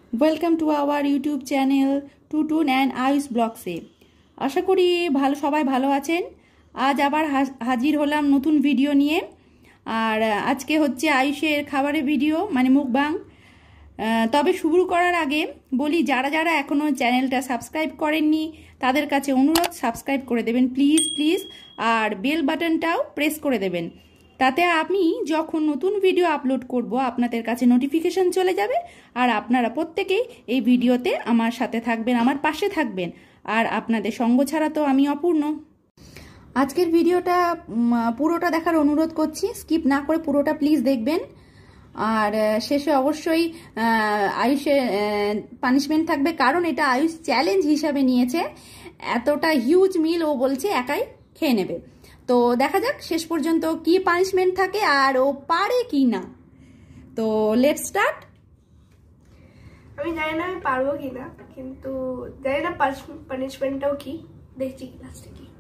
Welcome to our YouTube channel Tutun and Ayush ব্লগসে। আশা করি সবাই ভালো আছেন। আজ আবার হাজির হলাম নতুন ভিডিও নিয়ে। আর আজকে হচ্ছে আয়ুষের খাবারের ভিডিও, মানে মুকবাং। তবে শুরু করার আগে বলি, যারা যারা এখনও চ্যানেলটা সাবস্ক্রাইব করেননি তাদের কাছে অনুরোধ, সাবস্ক্রাইব করে দেবেন প্লিজ প্লিজ। আর বেল বাটনটাও প্রেস করে দেবেন, তাতে আমি যখন নতুন ভিডিও আপলোড করব আপনাদের কাছে নোটিফিকেশন চলে যাবে। আর আপনারা প্রত্যেকেই এই ভিডিওতে আমার সাথে থাকবেন, আমার পাশে থাকবেন। আর আপনাদের সঙ্গ ছাড়া তো আমি অপূর্ণ। আজকের ভিডিওটা পুরোটা দেখার অনুরোধ করছি, স্কিপ না করে পুরোটা প্লিজ দেখবেন। আর শেষে অবশ্যই আয়ুষের পানিশমেন্ট থাকবে, কারণ এটা আয়ুষ চ্যালেঞ্জ হিসাবে নিয়েছে। এতটা হিউজ মিল ও বলছে একাই খেয়ে নেবে। তো দেখা যাক শেষ পর্যন্ত কি পানিশমেন্ট থাকে আর ও পারে কি না। তো লেটস স্টার্ট। আমি জানি না আমি পারবো কিনা, কিন্তু জানি না পানিশমেন্টটাও কি, দেখছি লাস্টে কি।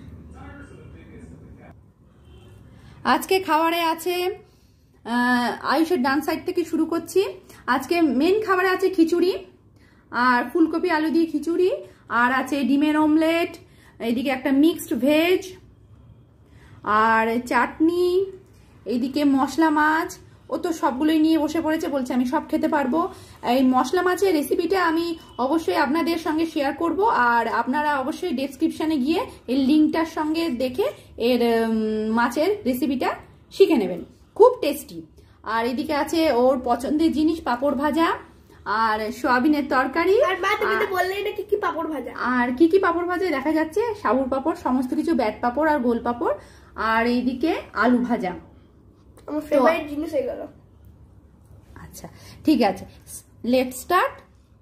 আজকে খাবারে আছে, আয়ুষের ডান সাইড থেকে শুরু করছি। আজকে মেন খাবারে আছে খিচুড়ি আর ফুলকপি আলু দিয়ে খিচুড়ি, আর আছে ডিমের অমলেট, এইদিকে একটা মিক্সড ভেজ, আর চাটনি, এইদিকে মশলা মাছ। ও তো সবগুলোই নিয়ে বসে পড়েছে, বলছে আমি সব খেতে পারবো। এই মশলা মাছের রেসিপিটা আমি অবশ্যই আপনাদের সঙ্গে শেয়ার করব, আর আপনারা অবশ্যই ডেসক্রিপশানে গিয়ে এই লিঙ্কটার সঙ্গে দেখে এর মাছের রেসিপিটা শিখে নেবেন, খুব টেস্টি। আর এদিকে আছে ওর পছন্দের জিনিস, পাঁপড় ভাজা আর সোয়াবিনের তরকারি। আর মা তুমি তো বললে এটা কি কি পাঁপড় ভাজা, আর কি কি পাঁপড় ভাজা দেখা যাচ্ছে, সাবুর পাঁপড়, সমস্ত কিছু, ব্যাট পাঁপড় আর গোল পাঁপড়, আর এইদিকে আলু ভাজা। আমার ফেভারিট জিনিস এগুলো। আচ্ছা ঠিক আছে, লেটস স্টার্ট।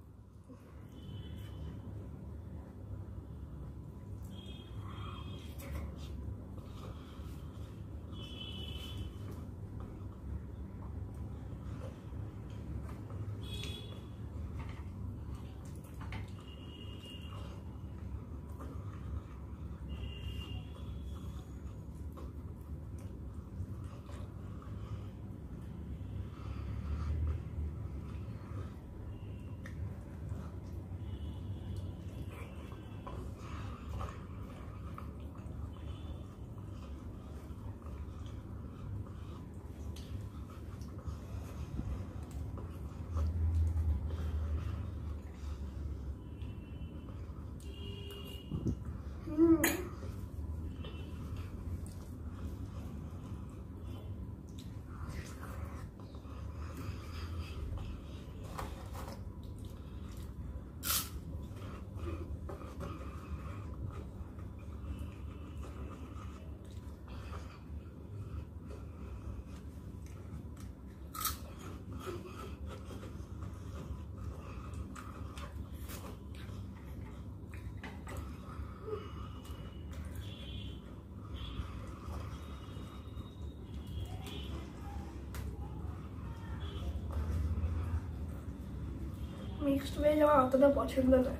মিক্সড ভেজ আমার অতটা পছন্দ নয়।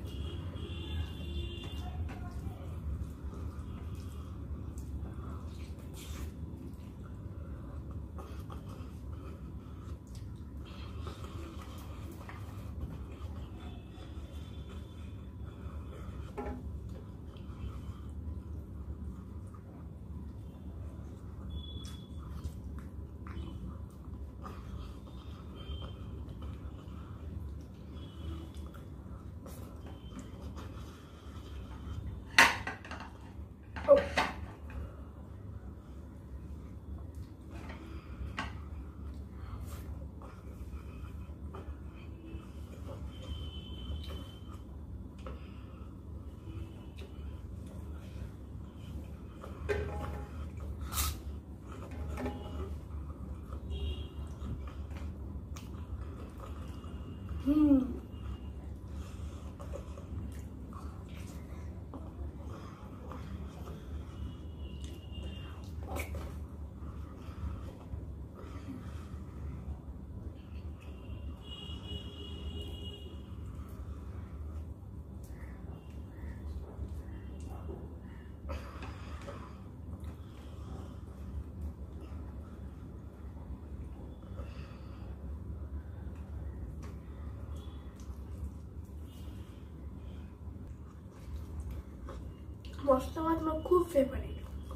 মশলা ভাত আমার খুব ফেভারিট।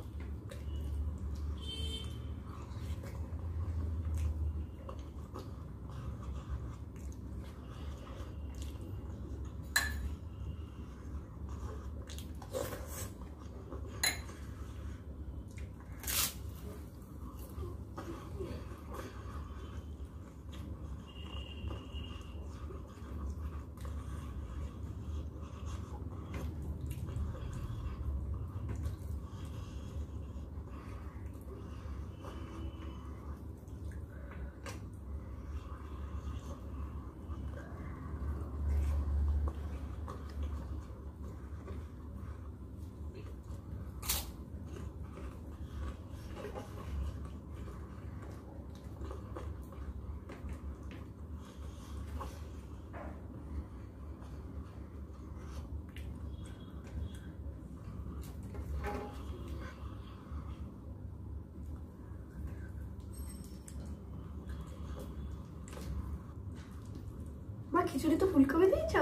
মা খিচুড়ি তো ফুলকপি দিয়েছ?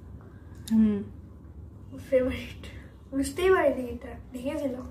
ফেভারিট, বুঝতেই পারিনি এটা, ঢেকেছিলাম।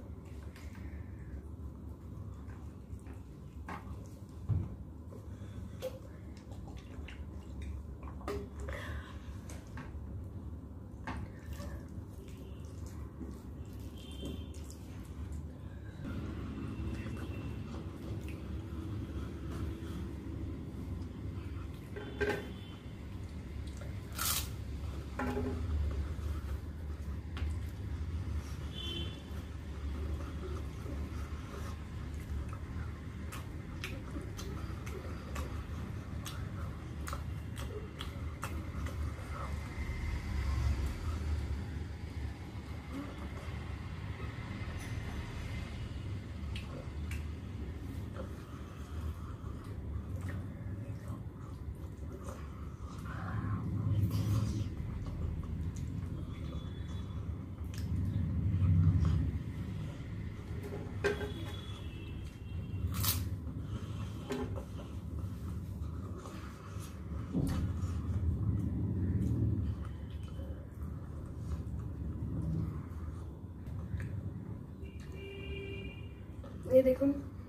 ये देखो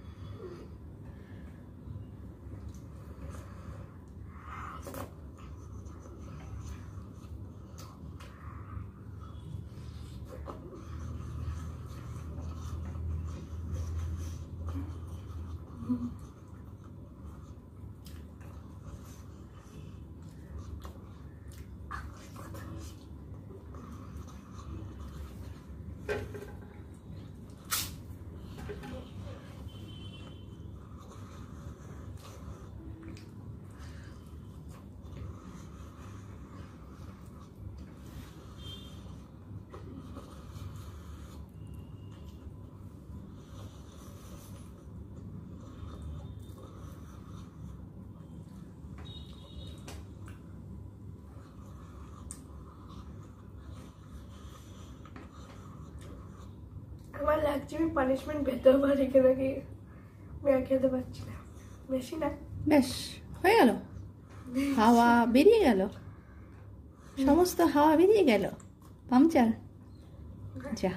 আমার লাগছে আমি পানিশমেন্ট পেতেও পারি কেন কি আমি আর খেতে পারছি না, বেশি না, বেশ হয়ে গেল, হাওয়া বেরিয়ে গেল, সমস্ত হাওয়া বেরিয়ে গেল, পাংচার। যা,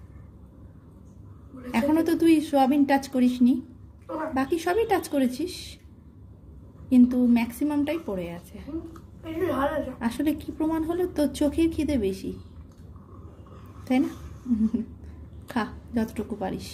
এখনো তো তুই সোয়াবিন টাচ করিসনি, বাকি সবই টাচ করেছিস, কিন্তু ম্যাক্সিমামটাই পড়ে আছে। আসলে কি প্রমাণ হলো, তোর চোখের খিদে বেশি, তাই না? খা যতটুকু পারিস।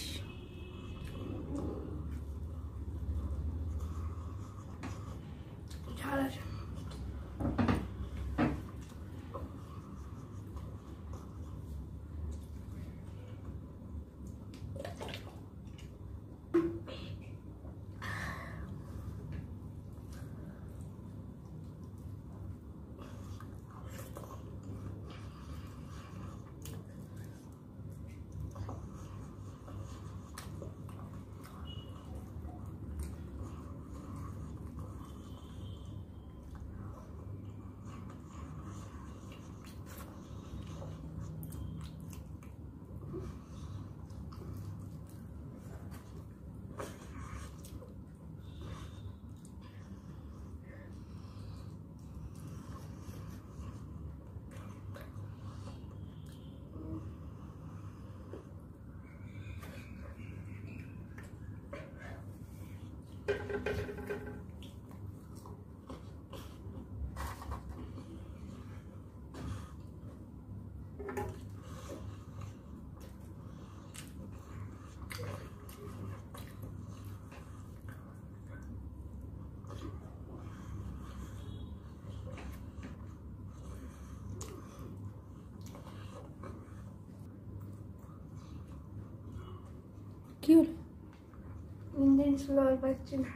কি হলো? ইঞ্জিন স্লো পাচ্ছি না।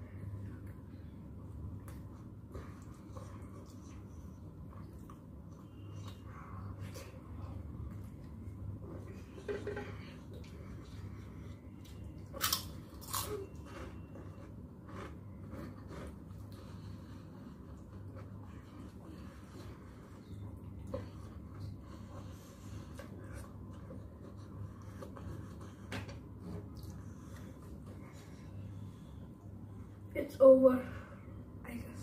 It's over, I guess.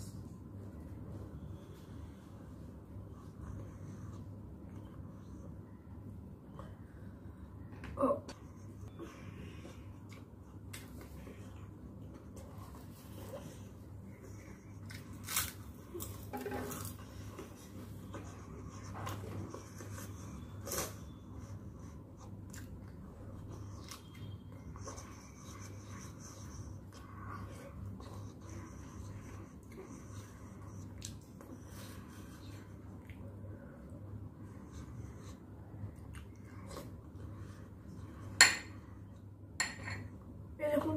Oh. এরকম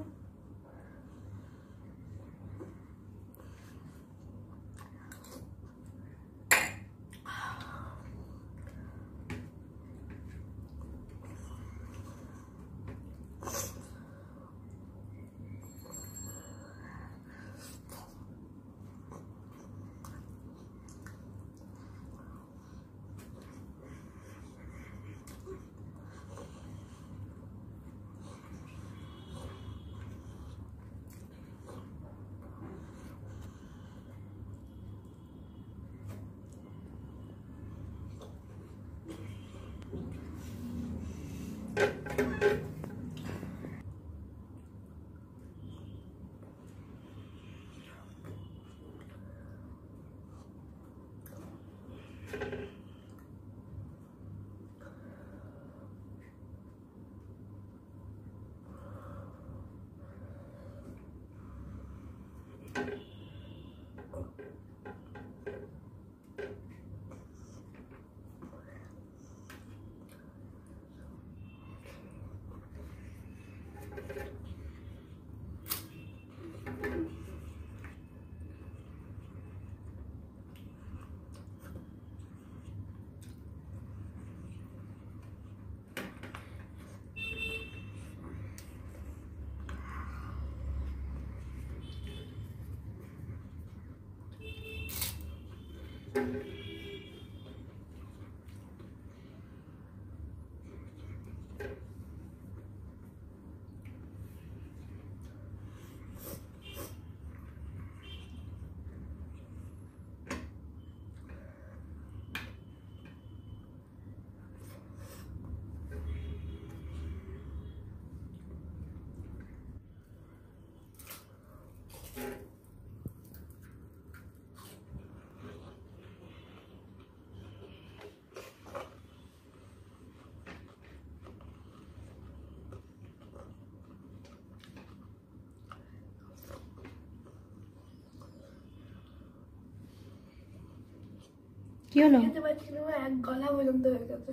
কি হলো? খেতে পারছি না, এক গলা পর্যন্ত হয়ে গেছে।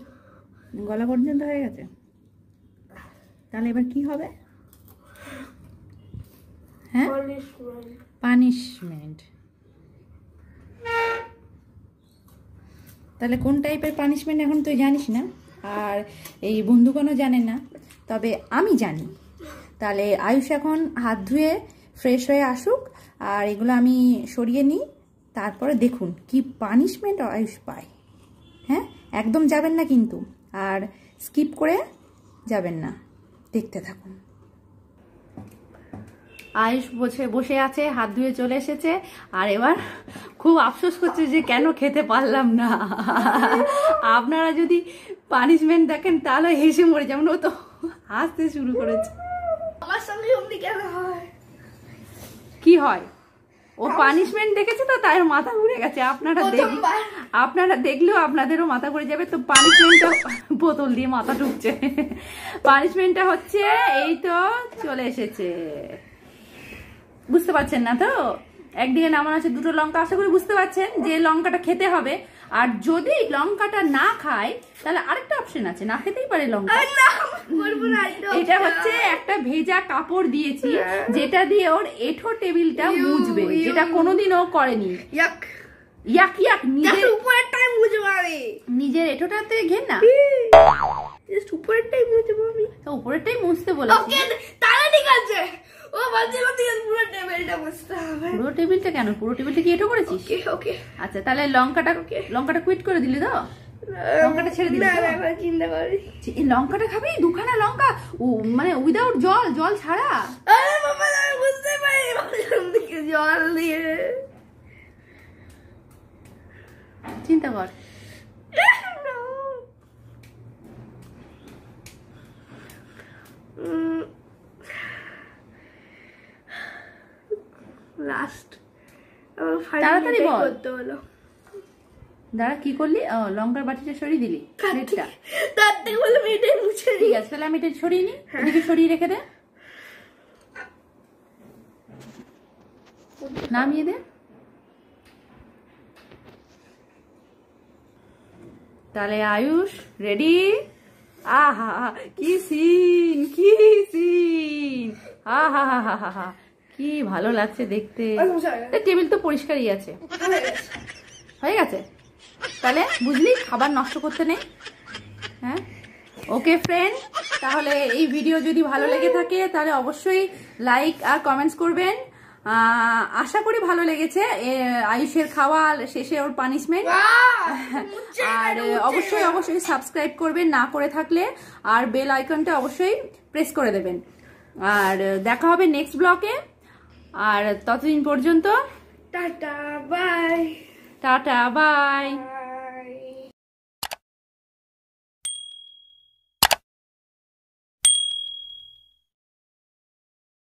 গলা পর্যন্ত হয়ে গেছে? তাহলে এবার কি হবে? হ্যাঁ, পানিশমেন্ট। তাহলে কোন টাইপের পানিশমেন্ট এখন তুই জানিস না, আর এই বন্ধুগণও জানে না, তবে আমি জানি। তাহলে আয়ুষ এখন হাত ধুয়ে ফ্রেশ হয়ে আসুক, আর এগুলো আমি সরিয়ে নিই, তারপরে দেখুন কি পানিশমেন্ট আয়ুষ পায়। হ্যাঁ, একদম যাবেন না কিন্তু, আর স্কিপ করে যাবেন না, দেখতে থাকুন। আয়ুষ বসে আছে, হাত ধুয়ে চলে এসেছে, আর এবার খুব আফসোস করছে যে কেন খেতে পারলাম না। আপনারা যদি পানিশমেন্ট দেখেন তাহলে হেসে মরে যাবেন। ও তো হাসতে শুরু করেছে। আমার সঙ্গে অমনি কেন হয়? কি হয়? ও পানিশমেন্ট দেখেছে তো তাই মাথা ঘুরে গেছে। আপনারা দেখলেও আপনাদেরও মাথা ঘুরে যাবে। তো পানিশমেন্টটা বোতল দিয়ে মাথা ঢুকছে। পানিশমেন্টটা হচ্ছে এই তো চলে এসেছে, বুঝতে পারছেন না তো? একদিকে নামানো আছে দুটো লঙ্কা, আশা করি বুঝতে পারছেন যে লঙ্কাটা খেতে হবে। আর যদি লঙ্কাটা না খায় তাহলে আরেকটা অপশন আছে, না খেতেই পারে লঙ্কা। এটা হচ্ছে একটা ভেজা কাপড় দিয়েছি যেটা দিয়ে ওর এঁঠো টেবিলটা মুছবে, যেটা কোনোদিন ও করেনি। ইয়াক ইয়াক, নিজের উপরেরটাই মুছবে, নিজের এঁঠোটাতে ঘেন না, জাস্ট উপরেরটাই মুছবো আমি। তো উপরেরটাই মুছতে বলেছি। ওকে তাহলে ঠিক আছে। ও বলছে পুরো টেবিলটা মুছতে হবে। পুরো টেবিলটা কেন? পুরো টেবিলটা কি এঁঠো করেছিস? ওকে ওকে আচ্ছা, তাহলে লঙ্কাটা কুইট করে দিলি তো? লঙ্কাটা ছেড়ে দিলি? না চিন্তা করি। এই লঙ্কাটা খাবি? দুখানা লঙ্কা, ও মানে উইদাউট জল ছাড়া? আরে বাবা আমি বুঝতে পারি, জল দিয়ে চিন্তা কর। লাস্ট তাড়াতাড়ি বল। দাঁড়া, কি করলি? লঙ্কার বাটিটা সরিয়ে দিলি, প্লেটটা তার থেকে বলে এটাই মুছে। ঠিক আছে, তাহলে আমি এটা সরিয়ে নিই, এদিকে সরিয়ে রেখে দে, নামিয়ে দে। তাহলে আয়ুষ রেডি? আহা কি সিন, কি সিন, আহা হা হা হা হা, কি ভালো লাগছে দেখতে। টেবিল তো পরিষ্কারই আছে, হয়ে গেছে। তাহলে বুঝলি, খাবার নষ্ট করতে নেই। হ্যাঁ ওকে ফ্রেন্ড, তাহলে এই ভিডিও যদি ভালো লেগে থাকে তাহলে অবশ্যই লাইক আর কমেন্টস করবেন। আশা করি ভালো লেগেছে আয়ুষের খাওয়া শেষে ওর পানিশমেন্ট। আর অবশ্যই সাবস্ক্রাইব করবেন না করে থাকলে, আর বেল আইকনটা অবশ্যই প্রেস করে দেবেন। আর দেখা হবে নেক্সট ব্লগে। আর ততদিন পর্যন্ত টাটা বাই। Tata bye.